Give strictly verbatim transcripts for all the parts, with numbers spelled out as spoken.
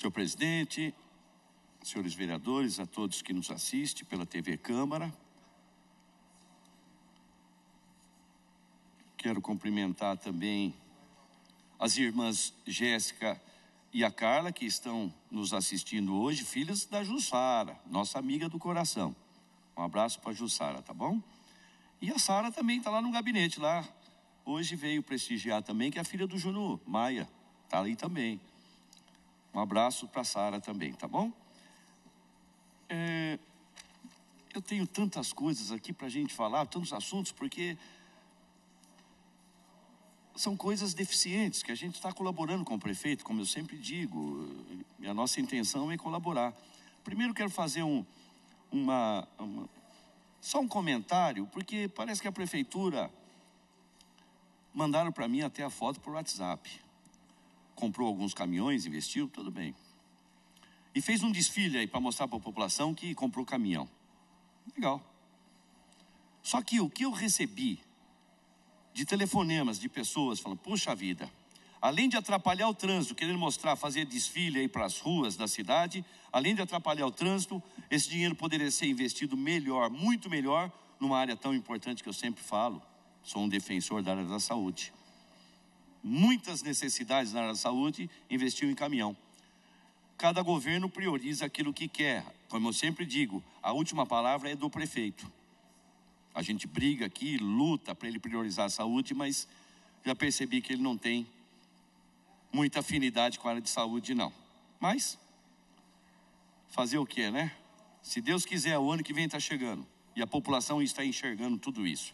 Senhor presidente, senhores vereadores, a todos que nos assistem pela T V Câmara. Quero cumprimentar também as irmãs Jéssica e a Carla, que estão nos assistindo hoje, filhas da Jussara, nossa amiga do coração. Um abraço para a Jussara, tá bom? E a Sara também está lá no gabinete, lá. Hoje veio prestigiar também, que é a filha do Juno Maia, está ali também. Um abraço para a Sara também, tá bom? É, eu tenho tantas coisas aqui para a gente falar, tantos assuntos, porque são coisas deficientes, que a gente está colaborando com o prefeito, como eu sempre digo, e a nossa intenção é colaborar. Primeiro quero fazer um, uma, uma, só um comentário, porque parece que a prefeitura mandaram para mim até a foto por WhatsApp. Comprou alguns caminhões, investiu, tudo bem. E fez um desfile aí para mostrar para a população que comprou caminhão. Legal. Só que o que eu recebi de telefonemas de pessoas falando, puxa vida, além de atrapalhar o trânsito, querendo mostrar, fazer desfile aí para as ruas da cidade, além de atrapalhar o trânsito, esse dinheiro poderia ser investido melhor, muito melhor, numa área tão importante que eu sempre falo. Sou um defensor da área da saúde. Muitas necessidades na área da saúde, investiu em caminhão. Cada governo prioriza aquilo que quer. Como eu sempre digo, a última palavra é do prefeito. A gente briga aqui, luta para ele priorizar a saúde, mas já percebi que ele não tem muita afinidade com a área de saúde, não. Mas, fazer o quê, né? Se Deus quiser, o ano que vem está chegando. E a população está enxergando tudo isso.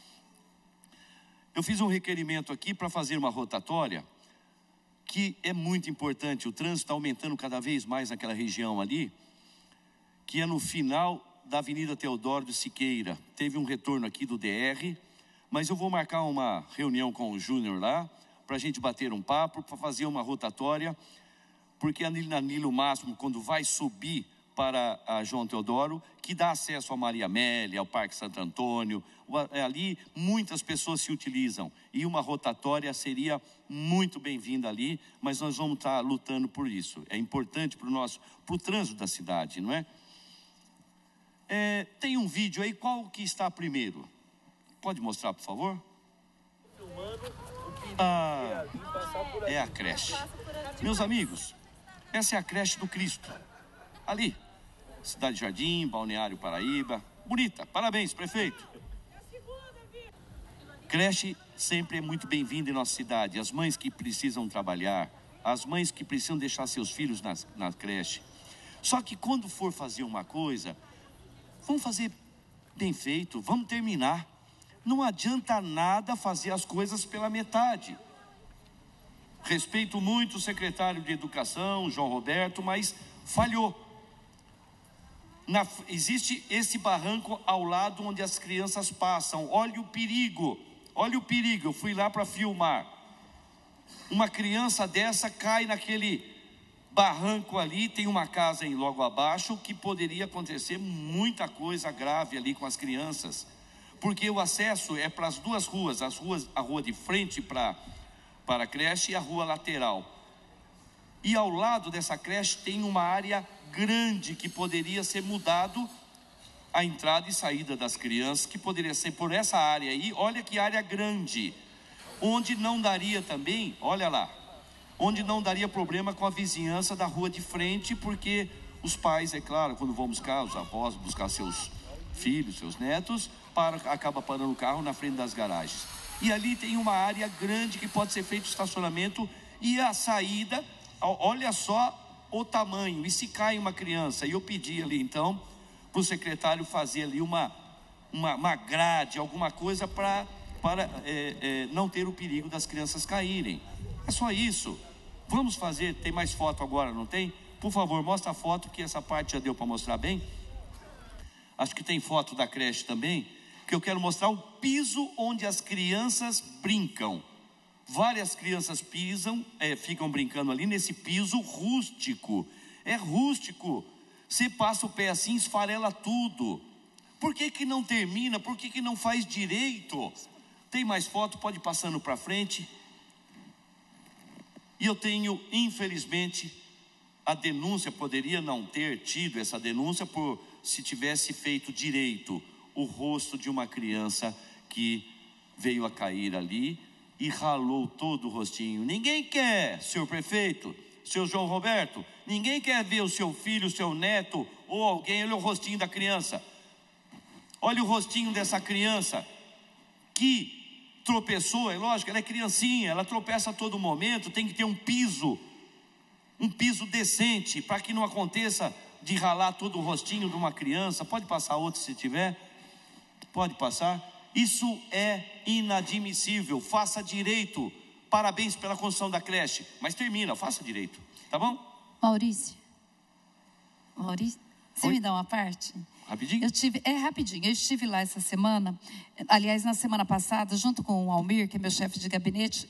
Eu fiz um requerimento aqui para fazer uma rotatória, que é muito importante. O trânsito está aumentando cada vez mais naquela região ali, que é no final da Avenida Teodoro de Siqueira. Teve um retorno aqui do D R, mas eu vou marcar uma reunião com o Júnior lá, para a gente bater um papo, para fazer uma rotatória, porque ali na Nilo Máximo, quando vai subir para a João Teodoro, que dá acesso a Maria Amélia, ao Parque Santo Antônio, ali muitas pessoas se utilizam, e uma rotatória seria muito bem-vinda ali, mas nós vamos estar lutando por isso. É importante para o nosso, para o trânsito da cidade, não é? É, tem um vídeo aí, qual que está primeiro? Pode mostrar, por favor? Ah, é a creche. Meus amigos, essa é a creche do Cristo. Ali, Cidade Jardim, Balneário Paraíba. Bonita, parabéns, prefeito. Creche sempre é muito bem-vinda em nossa cidade. As mães que precisam trabalhar, as mães que precisam deixar seus filhos na, na creche. Só que quando for fazer uma coisa, vamos fazer bem feito, vamos terminar. Não adianta nada fazer as coisas pela metade. Respeito muito o secretário de Educação, João Roberto, mas falhou. Na, existe esse barranco ao lado onde as crianças passam. Olha o perigo, olha o perigo. Eu fui lá para filmar. Uma criança dessa cai naquele barranco ali, tem uma casa aí logo abaixo, que poderia acontecer muita coisa grave ali com as crianças, porque o acesso é para as duas ruas, as ruas, a rua de frente para, para a creche e a rua lateral. E ao lado dessa creche tem uma área grande que poderia ser mudado a entrada e saída das crianças, que poderia ser por essa área aí. Olha que área grande, onde não daria também, olha lá, onde não daria problema com a vizinhança da rua de frente, porque os pais, é claro, quando vão buscar, os avós buscar seus filhos, seus netos, para, acaba parando o carro na frente das garagens. E ali tem uma área grande que pode ser feito estacionamento, e a saída, olha só o tamanho, e se cai uma criança. E eu pedi ali então para o secretário fazer ali uma, uma, uma grade, alguma coisa para, para é, é, não ter o perigo das crianças caírem. É só isso. Vamos fazer, tem mais foto agora, não tem? Por favor, mostra a foto, que essa parte já deu para mostrar bem. Acho que tem foto da creche também, que eu quero mostrar o piso onde as crianças brincam. Várias crianças pisam, é, ficam brincando ali nesse piso rústico. É rústico. Você passa o pé assim, esfarela tudo. Por que que não termina? Por que que não faz direito? Tem mais foto? Pode ir passando para frente. E eu tenho, infelizmente, a denúncia poderia não ter tido essa denúncia por se tivesse feito direito o rosto de uma criança que veio a cair ali e ralou todo o rostinho. Ninguém quer, senhor prefeito, senhor João Roberto, ninguém quer ver o seu filho, o seu neto ou alguém. Olha o rostinho da criança, olha o rostinho dessa criança que tropeçou. É lógico, ela é criancinha, ela tropeça a todo momento. Tem que ter um piso, um piso decente, para que não aconteça de ralar todo o rostinho de uma criança. Pode passar outro se tiver, pode passar. Isso é inadmissível. Faça direito. Parabéns pela construção da creche, mas termina, faça direito, tá bom? Maurício, Maurício, você Oi? me dá uma parte? Rapidinho? Eu tive, é rapidinho, eu estive lá essa semana, aliás, na semana passada, junto com o Almir, que é meu chefe de gabinete,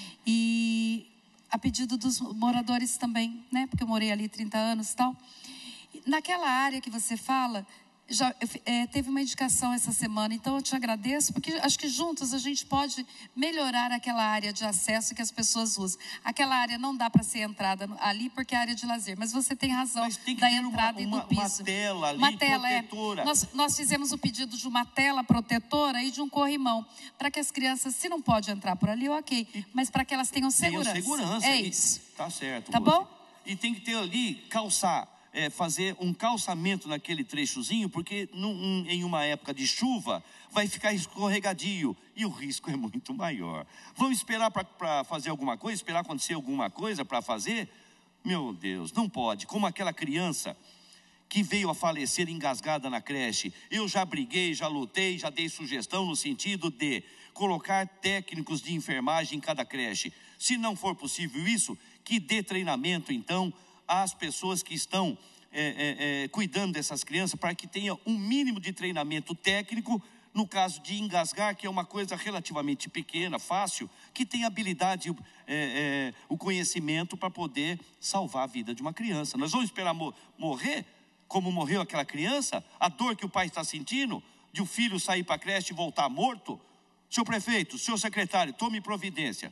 e a pedido dos moradores também, né? Porque eu morei ali trinta anos e tal. Naquela área que você fala, já é, teve uma indicação essa semana, então eu te agradeço, porque acho que juntos a gente pode melhorar aquela área de acesso que as pessoas usam. Aquela área não dá para ser entrada ali porque é área de lazer, mas você tem razão, mas tem que da ter entrada uma, e do uma, piso. uma tela ali, uma tela, protetora. É. Nós, nós fizemos o pedido de uma tela protetora e de um corrimão, para que as crianças, se não pode entrar por ali, ok, mas para que elas tenham segurança. Tenham segurança. É e, isso. Tá certo. Tá Rose. bom? E tem que ter ali, calçar. É, fazer um calçamento naquele trechozinho, porque num, em uma época de chuva vai ficar escorregadio e o risco é muito maior. Vamos esperar para fazer alguma coisa, esperar acontecer alguma coisa para fazer? Meu Deus, não pode. Como aquela criança que veio a falecer engasgada na creche. Eu já briguei, já lutei, já dei sugestão no sentido de colocar técnicos de enfermagem em cada creche. Se não for possível isso, que dê treinamento então às pessoas que estão é, é, é, cuidando dessas crianças, para que tenha um mínimo de treinamento técnico, no caso de engasgar, que é uma coisa relativamente pequena, fácil, que tem habilidade, é, é, o conhecimento para poder salvar a vida de uma criança. Nós vamos esperar mo- morrer, como morreu aquela criança, a dor que o pai está sentindo, de o filho sair para a creche e voltar morto? Senhor prefeito, senhor secretário, tome providência.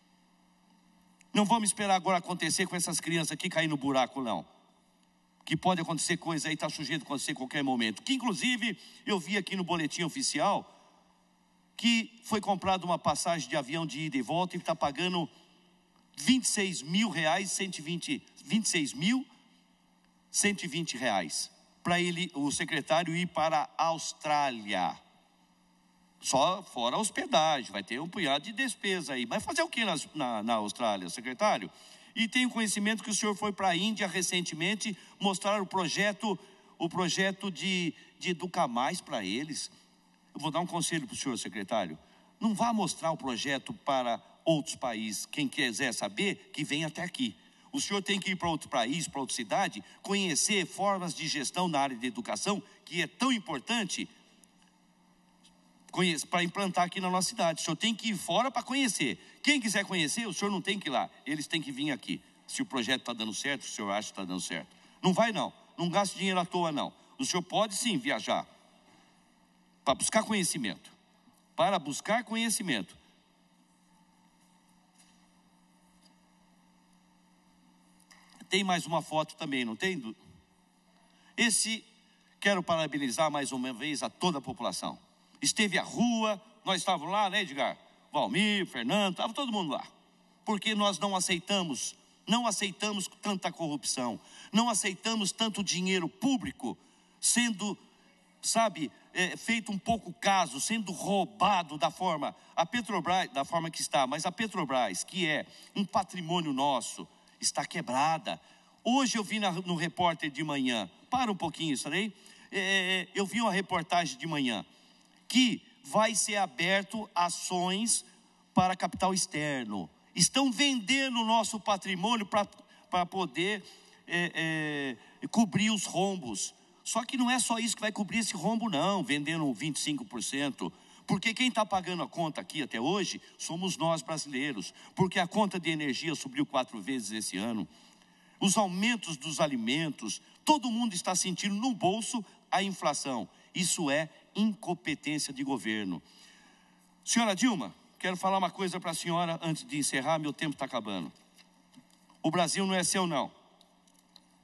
Não vamos esperar agora acontecer com essas crianças aqui cair no buraco, não. Que pode acontecer coisa aí, está sujeito a acontecer a qualquer momento. Que inclusive, eu vi aqui no boletim oficial, que foi comprada uma passagem de avião de ida e volta e está pagando vinte e seis mil reais, cento e vinte, vinte e seis mil, cento e vinte reais. Para ele, o secretário, ir para a Austrália. Só fora a hospedagem, vai ter um punhado de despesa aí. Vai fazer o que na, na, na Austrália, secretário? E tenho conhecimento que o senhor foi para a Índia recentemente mostrar o projeto, o projeto de, de educar mais para eles. Eu vou dar um conselho para o senhor, secretário. Não vá mostrar o projeto para outros países. Quem quiser saber, que venha até aqui. O senhor tem que ir para outro país, para outra cidade, conhecer formas de gestão na área de educação, que é tão importante para implantar aqui na nossa cidade. O senhor tem que ir fora para conhecer. Quem quiser conhecer, o senhor não tem que ir lá. Eles têm que vir aqui. Se o projeto está dando certo, o senhor acha que está dando certo. Não vai não. Não gaste dinheiro à toa não. O senhor pode sim viajar para buscar conhecimento. Para buscar conhecimento. Tem mais uma foto também, não tem? Esse, quero parabenizar mais uma vez a toda a população. Esteve à rua, nós estávamos lá, né, Edgar? Valmir, Fernando, estava todo mundo lá. Porque nós não aceitamos, não aceitamos tanta corrupção, não aceitamos tanto dinheiro público sendo, sabe, é, feito um pouco caso, sendo roubado da forma, a Petrobras, da forma que está, mas a Petrobras, que é um patrimônio nosso, está quebrada. Hoje eu vi na, no repórter de manhã, para um pouquinho isso aí, é, eu vi uma reportagem de manhã, que vai ser aberto ações para capital externo. Estão vendendo o nosso patrimônio para poder é, é, cobrir os rombos. Só que não é só isso que vai cobrir esse rombo, não, vendendo vinte e cinco por cento. Porque quem está pagando a conta aqui até hoje somos nós brasileiros. Porque a conta de energia subiu quatro vezes esse ano. Os aumentos dos alimentos, todo mundo está sentindo no bolso a inflação. Isso é incompetência de governo. Senhora Dilma, quero falar uma coisa para a senhora antes de encerrar, meu tempo está acabando. O Brasil não é seu não.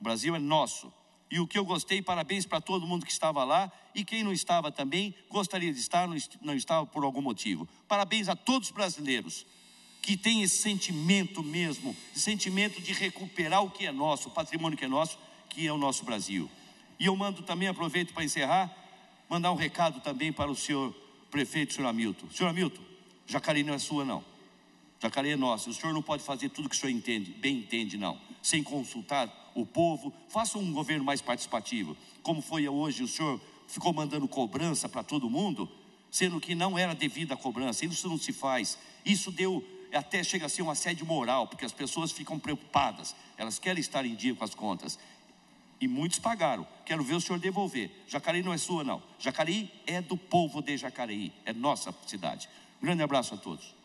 O Brasil é nosso. E o que eu gostei, parabéns para todo mundo que estava lá. E quem não estava também, gostaria de estar, não estava por algum motivo. Parabéns a todos os brasileiros que têm esse sentimento mesmo, sentimento de recuperar o que é nosso, o patrimônio que é nosso, que é o nosso Brasil. E eu mando também, aproveito para encerrar, mandar um recado também para o senhor prefeito, senhor Hamilton. Senhor Hamilton, Jacareí não é sua, não. Jacareí é nossa. O senhor não pode fazer tudo que o senhor entende, bem entende, não. Sem consultar o povo. Faça um governo mais participativo. Como foi hoje, o senhor ficou mandando cobrança para todo mundo, sendo que não era devida a cobrança. Isso não se faz. Isso deu, até chega a ser um assédio moral, porque as pessoas ficam preocupadas. Elas querem estar em dia com as contas. E muitos pagaram. Quero ver o senhor devolver. Jacareí não é sua, não. Jacareí é do povo de Jacareí. É nossa cidade. Um grande abraço a todos.